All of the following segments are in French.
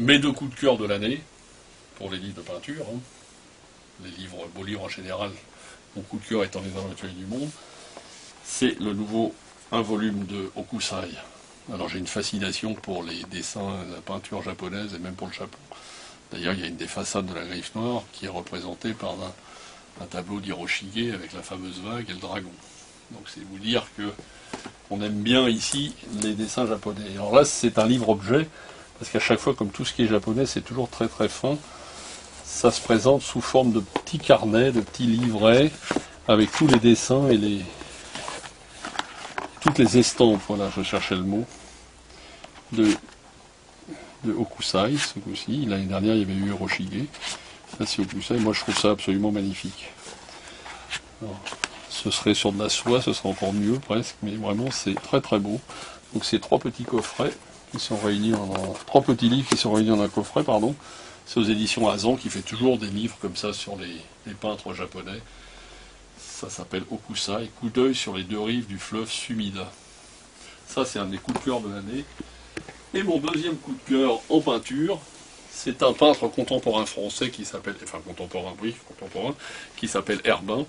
mes deux coups de cœur de l'année, pour les livres de peinture, hein. Les livres, beaux livres en général, mon coup de cœur étant les aventuriers du monde, c'est le nouveau, un volume de Hokusai. Alors j'ai une fascination pour les dessins, la peinture japonaise et même pour le Japon. D'ailleurs il y a une des façades de la Griffe Noire qui est représentée par un tableau d'Hiroshige avec la fameuse vague et le dragon. Donc c'est vous dire que on aime bien ici les dessins japonais. Alors là c'est un livre-objet, parce qu'à chaque fois, comme tout ce qui est japonais, c'est toujours très très fin. Ça se présente sous forme de petits carnets, de petits livrets, avec tous les dessins et toutes les estampes, voilà, je cherchais le mot, de Hokusai, ce coup-ci. L'année dernière, il y avait eu Hiroshige. Là, c'est Hokusai. Moi, je trouve ça absolument magnifique. Alors, ce serait sur de la soie, ce serait encore mieux, presque, mais vraiment, c'est très très beau. Donc, c'est trois petits coffrets qui sont réunis trois petits livres qui sont réunis dans un coffret, pardon. C'est aux éditions Azan qui fait toujours des livres comme ça sur les peintres japonais. Ça s'appelle Hokusai, coup d'œil sur les deux rives du fleuve Sumida. Ça, c'est un des coups de cœur de l'année. Et mon deuxième coup de cœur en peinture, c'est un peintre contemporain français qui s'appelle, enfin contemporain, qui s'appelle Herbin.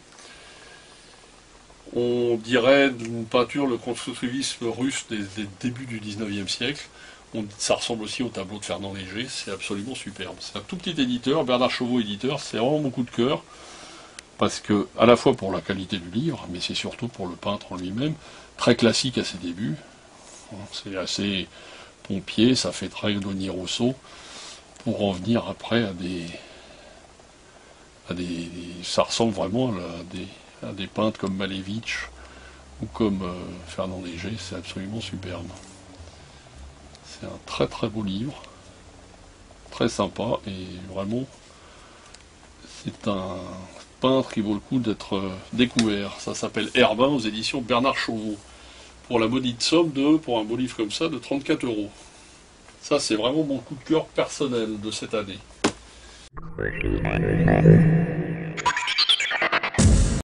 On dirait d'une peinture le constructivisme russe des débuts du 19e siècle. Ça ressemble aussi au tableau de Fernand Léger, c'est absolument superbe. C'est un tout petit éditeur, Bernard Chauveau éditeur, c'est vraiment mon coup de cœur, parce que, à la fois pour la qualité du livre, mais c'est surtout pour le peintre en lui-même, très classique à ses débuts, c'est assez pompier, ça fait très Denis Rousseau, pour en venir après ça ressemble vraiment à des peintres comme Malevich, ou comme Fernand Léger, c'est absolument superbe. C'est un très très beau livre, très sympa, et vraiment, c'est un peintre qui vaut le coup d'être découvert. Ça s'appelle Herbin aux éditions Bernard Chauveau, pour la maudite somme pour un beau livre comme ça, de 34 €. Ça, c'est vraiment mon coup de cœur personnel de cette année.